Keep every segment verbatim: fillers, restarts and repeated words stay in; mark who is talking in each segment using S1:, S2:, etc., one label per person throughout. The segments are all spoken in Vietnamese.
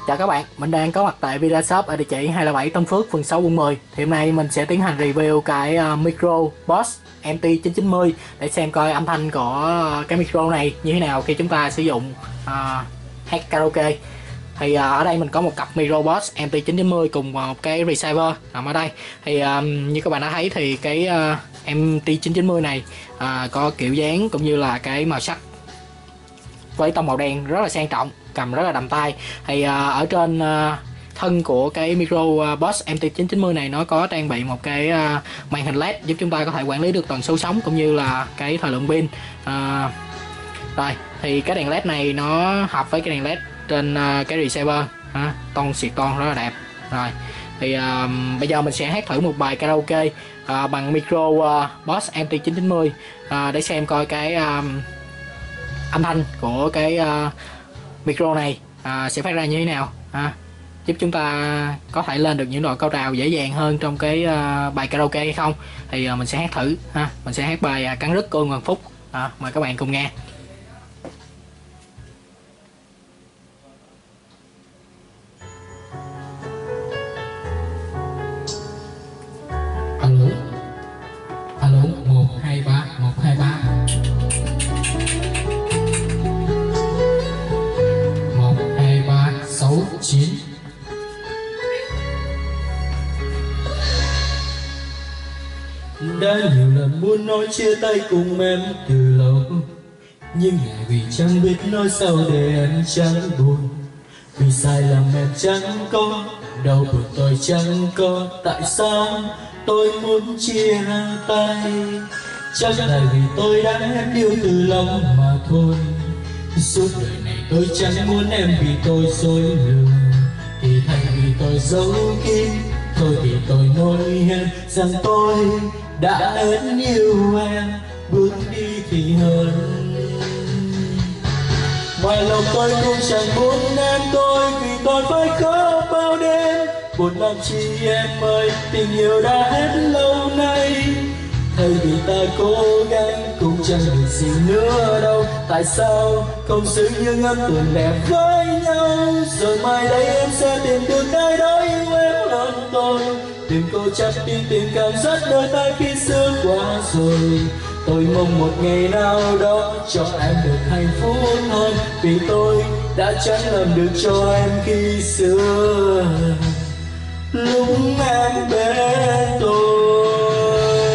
S1: Chào các bạn, mình đang có mặt tại VidaShop ở địa chỉ hai không bảy Tân Phước, phường sáu, quận mười. Thì hôm nay mình sẽ tiến hành review cái uh, micro Boss em tê chín chín mươi để xem coi âm thanh của uh, cái micro này như thế nào khi chúng ta sử dụng uh, hát karaoke. Thì uh, ở đây mình có một cặp micro Boss em tê chín chín mươi cùng một cái receiver nằm ở đây. Thì uh, như các bạn đã thấy thì cái uh, em tê chín chín mươi này uh, có kiểu dáng cũng như là cái màu sắc với tông màu đen rất là sang trọng, cầm rất là đầm tay. Thì uh, ở trên uh, thân của cái micro uh, Boss em tê chín chín mươi này nó có trang bị một cái uh, màn hình led giúp chúng ta có thể quản lý được tần số sóng cũng như là cái thời lượng pin. Uh, rồi thì cái đèn led này nó hợp với cái đèn led trên uh, cái receiver, uh, ton xịt ton rất là đẹp. Rồi thì uh, bây giờ mình sẽ hát thử một bài karaoke uh, bằng micro uh, Boss em tê chín chín mươi uh, để xem coi cái uh, âm thanh của cái uh, micro này uh, sẽ phát ra như thế nào, uh, giúp chúng ta có thể lên được những đoạn cao trào dễ dàng hơn trong cái uh, bài karaoke hay không. Thì uh, mình sẽ hát thử ha. Mình sẽ hát bài uh, Cắn Rứt Cô Hoàng Phúc. Uh, mời các bạn cùng nghe. Alo, alo, một hai ba, một hai ba. chín.
S2: Đã nhiều lần muốn nói chia tay cùng em từ lâu, nhưng ngại vì chẳng biết nói sao để em chẳng buồn. Vì sai lầm em chẳng có, đau buồn tôi chẳng có. Tại sao tôi muốn chia tay? Chắc tại vì tôi đã hết yêu từ lòng mà thôi. Suốt đời này tôi chẳng muốn em vì tôi dối lừa. Thì thay vì tôi giấu kín, thôi thì tôi nói em rằng tôi đã hết yêu em. Bước đi thì hơn, mà lòng tôi cũng chẳng muốn em tôi, vì tôi phải khóc bao đêm. Buồn làm chi em ơi, tình yêu đã hết lâu nay. Thay vì ta cố gắng cũng chẳng được gì nữa đâu. Tại sao không giữ những ấn tượng đẹp với nhau? Rồi mai đây em sẽ tìm được ai đó yêu em hơn tôi. Đừng cố chấp tin tình cảm rất đôi ta khi xưa qua rồi. Tôi mong một ngày nào đó cho em được hạnh phúc hơn, vì tôi đã chẳng làm được cho em khi xưa lúc em bên tôi.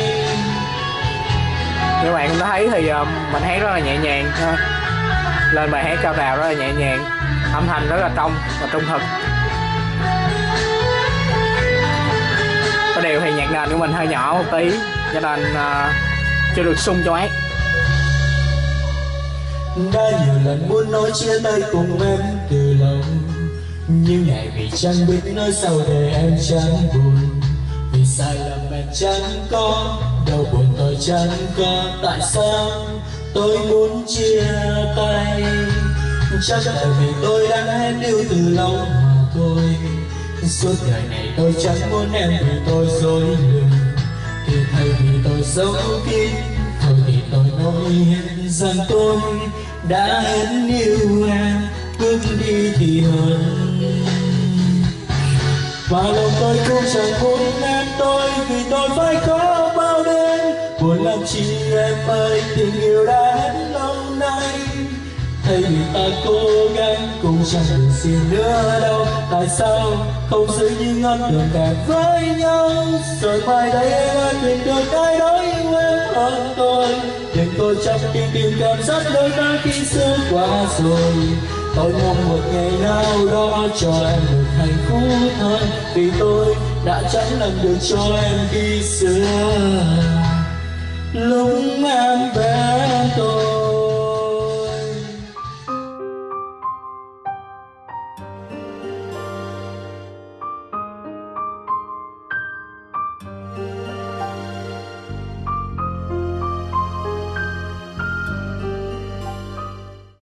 S1: Các bạn cũng đã thấy thì uh, mình hát rất là nhẹ nhàng ha. Lên bài hát cao trào rất là nhẹ nhàng, âm thanh rất là trong và trung thực. Có điều thì nhạc nền của mình hơi nhỏ một tí cho nên uh, chưa được sung cho ác.
S2: Đã nhiều lần muốn nói chia tay cùng em từ lâu, nhưng ngại vì chẳng biết nói sao để em chẳng buồn. Vì sai lầm em chẳng có, đau buồn tôi chẳng có. Tại sao tôi muốn chia tay? Chắc tại vì tôi đã hết yêu từ lâu mà thôi. Suốt đời này tôi chẳng muốn em vì tôi dối lừa. Thì thay vì tôi giấu kín, thôi thì tôi nói hết rằng tôi đã hết yêu em. Bước đi thì hơn, và lòng tôi cũng chẳng muốn em tôi, vì tôi phải có bao đêm. Buồn làm chi em ơi, tình yêu đã hết lâu nay. Thay vì ta cố gắng cũng chẳng được gì nữa đâu. Tại sao không giữ những ấn tượng đẹp với nhau? Rồi mai đây em ơi tìm được ai đó yêu em hơn tôi. Đừng cố chấp tin tình cảm rất đôi ta khi xưa qua rồi. Tôi mong một ngày nào đó cho em được hạnh phúc hơn, vì tôi đã chẳng làm được cho em khi xưa lúc em bên tôi.